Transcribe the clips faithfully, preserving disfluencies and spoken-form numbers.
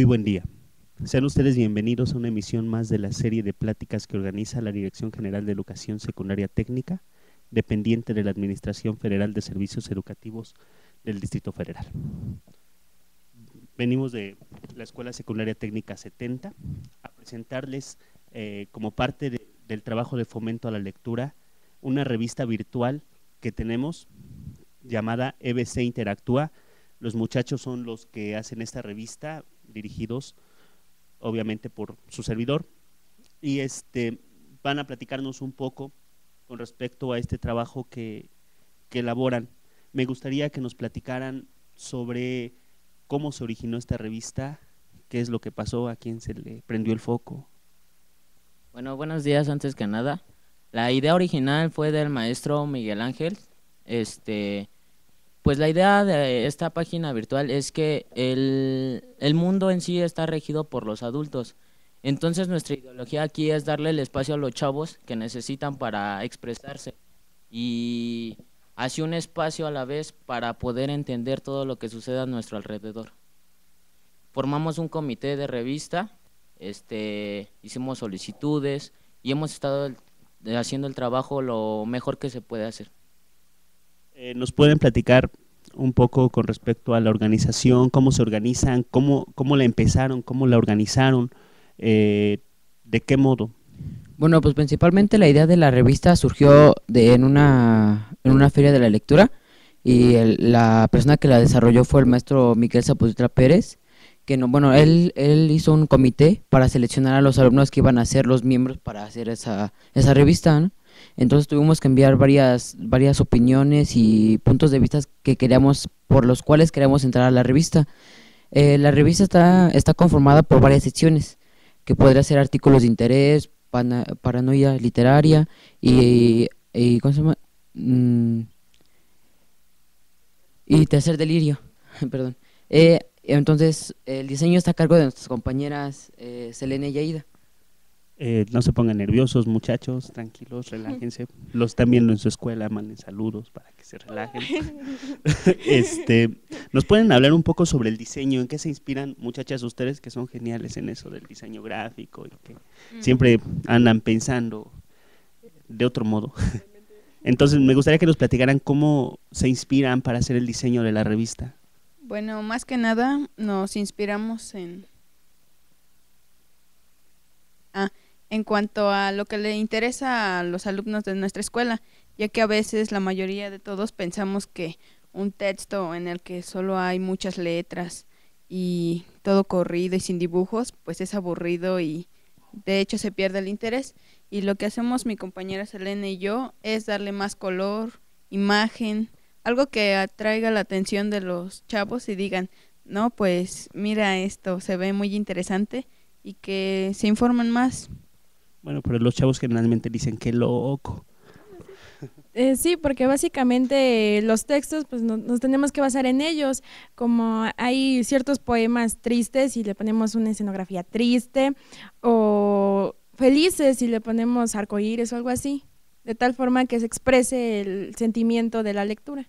buen día. Sean ustedes bienvenidos a una emisión más de la serie de pláticas que organiza la Dirección General de Educación Secundaria Técnica, dependiente de la Administración Federal de Servicios Educativos del Distrito Federal. Venimos de la Escuela Secundaria Técnica setenta a presentarles, eh, como parte de, del trabajo de fomento a la lectura, una revista virtual que tenemos llamada E B C Interactúa. Los muchachos son los que hacen esta revista, dirigidos obviamente por su servidor, y este van a platicarnos un poco con respecto a este trabajo que, que elaboran. Me gustaría que nos platicaran sobre cómo se originó esta revista, qué es lo que pasó, a quién se le prendió el foco. Bueno, buenos días. Antes que nada, la idea original fue del maestro Miguel Ángel. Este, pues la idea de esta página virtual es que el, el mundo en sí está regido por los adultos. Entonces nuestra ideología aquí es darle el espacio a los chavos que necesitan para expresarse y así un espacio a la vez para poder entender todo lo que sucede a nuestro alrededor. Formamos un comité de revista, este, hicimos solicitudes y hemos estado el, haciendo el trabajo lo mejor que se puede hacer. Eh, ¿Nos pueden platicar un poco con respecto a la organización, cómo se organizan, cómo, cómo la empezaron, cómo la organizaron, eh, de qué modo? Bueno, pues principalmente la idea de la revista surgió de, en, una, en una feria de la lectura y el, la persona que la desarrolló fue el maestro Miguel Zaputitra Pérez, que no, bueno, él, él hizo un comité para seleccionar a los alumnos que iban a ser los miembros para hacer esa, esa revista, ¿no? Entonces tuvimos que enviar varias, varias opiniones y puntos de vista que queríamos, por los cuales queríamos entrar a la revista. Eh, la revista está, está conformada por varias secciones, que podría ser artículos de interés, pana, paranoia literaria y, y ¿cómo se llama? Mm, y tercer delirio, perdón. Eh, entonces el diseño está a cargo de nuestras compañeras eh, Selene y Aida. Eh, no se pongan nerviosos, muchachos, tranquilos, relájense. Los están viendo en su escuela, manden saludos para que se relajen. este, ¿Nos pueden hablar un poco sobre el diseño? ¿En qué se inspiran, muchachas, ustedes que son geniales en eso del diseño gráfico y que mm. siempre andan pensando de otro modo? Entonces, me gustaría que nos platicaran cómo se inspiran para hacer el diseño de la revista. Bueno, más que nada nos inspiramos en... Ah, en cuanto a lo que le interesa a los alumnos de nuestra escuela, ya que a veces la mayoría de todos pensamos que un texto en el que solo hay muchas letras y todo corrido y sin dibujos, pues es aburrido y de hecho se pierde el interés. Y lo que hacemos mi compañera Selene y yo es darle más color, imagen, algo que atraiga la atención de los chavos y digan, no, pues mira esto, se ve muy interesante, y que se informan más. Bueno, pero los chavos generalmente dicen qué loco. Eh, sí, porque básicamente los textos pues no, nos tenemos que basar en ellos, como hay ciertos poemas tristes y le ponemos una escenografía triste, o felices y le ponemos arcoíris o algo así, de tal forma que se exprese el sentimiento de la lectura.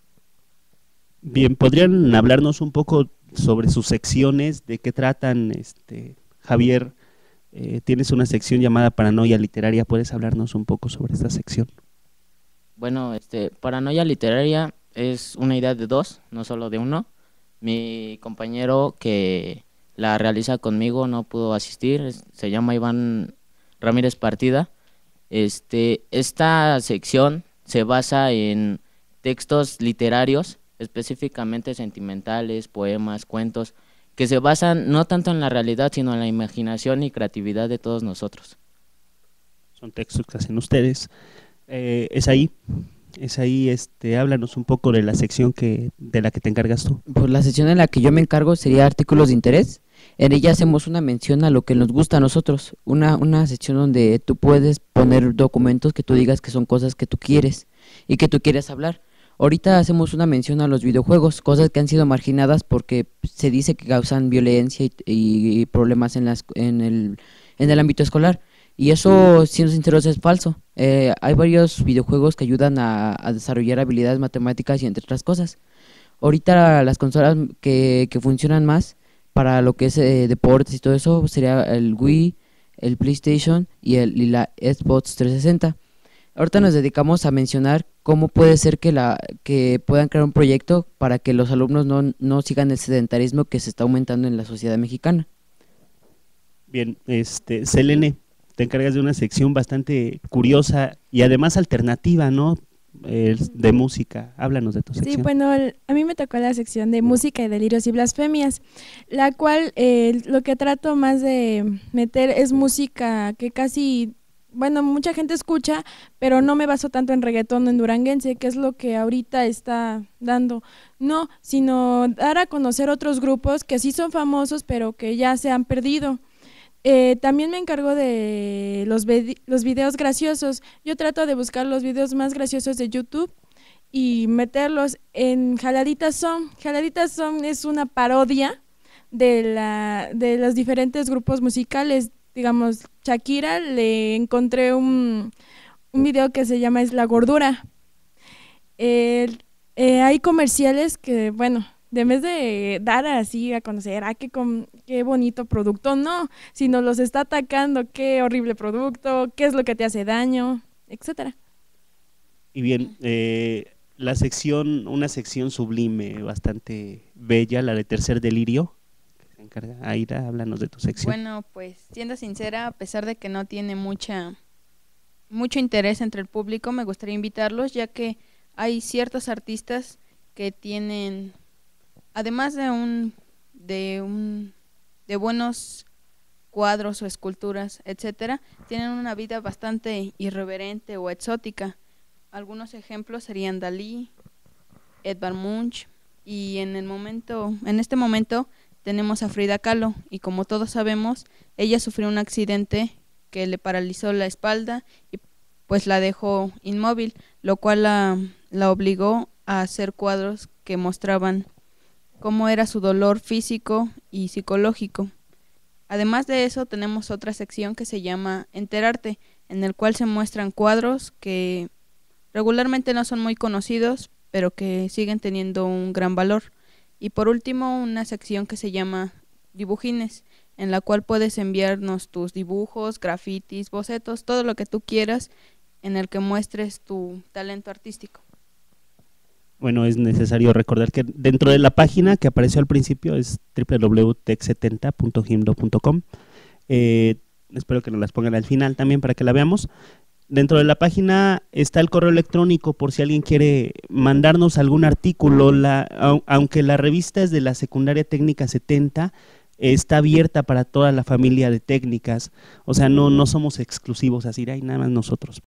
Bien, ¿podrían hablarnos un poco sobre sus secciones, de qué tratan? este Javier, eh, tienes una sección llamada Paranoia Literaria, ¿puedes hablarnos un poco sobre esta sección? Bueno, este, Paranoia Literaria es una idea de dos, no solo de uno. Mi compañero que la realiza conmigo no pudo asistir, es, se llama Iván Ramírez Partida. Este, esta sección se basa en textos literarios, específicamente sentimentales, poemas, cuentos, que se basan no tanto en la realidad, sino en la imaginación y creatividad de todos nosotros. Son textos que hacen ustedes. Eh, es ahí, es ahí, este, háblanos un poco de la sección que de la que te encargas tú. Pues la sección en la que yo me encargo sería artículos de interés. En ella hacemos una mención a lo que nos gusta a nosotros, una, una sección donde tú puedes poner documentos que tú digas que son cosas que tú quieres y que tú quieres hablar. Ahorita hacemos una mención a los videojuegos, cosas que han sido marginadas porque se dice que causan violencia y, y problemas en, las, en, el, en el ámbito escolar. Y eso, siendo sinceros, es falso. Eh, hay varios videojuegos que ayudan a, a desarrollar habilidades matemáticas y entre otras cosas. Ahorita las consolas que, que funcionan más para lo que es eh, deportes y todo eso sería el Wii, el PlayStation y, el, y la Xbox trescientos sesenta. Ahorita nos dedicamos a mencionar cómo puede ser que la que puedan crear un proyecto para que los alumnos no, no sigan el sedentarismo que se está aumentando en la sociedad mexicana. Bien, este, Selene, te encargas de una sección bastante curiosa y además alternativa, ¿no? Eh, de música. Háblanos de tu sección. Sí, bueno, el- a mí me tocó la sección de música y delirios y blasfemias, la cual eh, lo que trato más de meter es música que casi, bueno, mucha gente escucha, pero no me baso tanto en reggaetón o en duranguense, que es lo que ahorita está dando. No, sino dar a conocer otros grupos que sí son famosos, pero que ya se han perdido. Eh, también me encargo de los, vide- los videos graciosos. Yo trato de buscar los videos más graciosos de YouTube y meterlos en Jaladitas Son. Jaladitas Son es una parodia de, la, de los diferentes grupos musicales. Digamos, Shakira, le encontré un, un video que se llama Es la Gordura. El- eh, hay comerciales que, bueno, de vez de dar así a conocer, ah, qué, com- qué bonito producto, no, sino los está atacando, qué horrible producto, qué es lo que te hace daño, etcétera. Y bien, eh, la sección, una sección sublime, bastante bella, la de Tercer Delirio. Que se encarga. Aira, háblanos de tu sección. Bueno, pues siendo sincera, a pesar de que no tiene mucha mucho interés entre el público, me gustaría invitarlos, ya que hay ciertos artistas que tienen, además de un de un de buenos cuadros o esculturas, etcétera, tienen una vida bastante irreverente o exótica. Algunos ejemplos serían Dalí, Edvard Munch, y en el momento, en este momento tenemos a Frida Kahlo, y como todos sabemos, ella sufrió un accidente que le paralizó la espalda y pues la dejó inmóvil, lo cual la, la obligó a hacer cuadros que mostraban cómo era su dolor físico y psicológico. Además de eso, tenemos otra sección que se llama Enterarte, en el cual se muestran cuadros que regularmente no son muy conocidos, pero que siguen teniendo un gran valor. Y por último, una sección que se llama Dibujines, en la cual puedes enviarnos tus dibujos, grafitis, bocetos, todo lo que tú quieras, en el que muestres tu talento artístico. Bueno, es necesario recordar que dentro de la página que apareció al principio es doble u doble u doble u punto tech setenta punto gimdo punto com. Eh, espero que nos las pongan al final también para que la veamos. Dentro de la página está el correo electrónico por si alguien quiere mandarnos algún artículo. La, au- aunque la revista es de la Secundaria Técnica setenta, está abierta para toda la familia de técnicas. O sea, no, no somos exclusivos, así hay nada más nosotros.